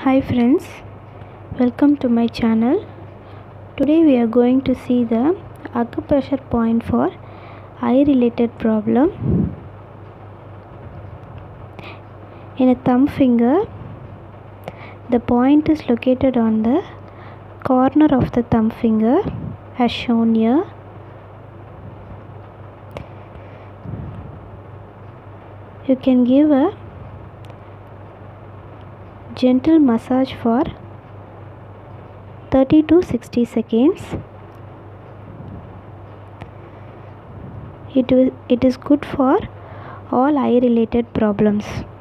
Hi friends, welcome to my channel. Today we are going to see the acupressure point for eye related problem. In a thumb finger, the point is located on the corner of the thumb finger as shown here. You can give a gentle massage for 30 to 60 seconds. It is good for all eye related problems.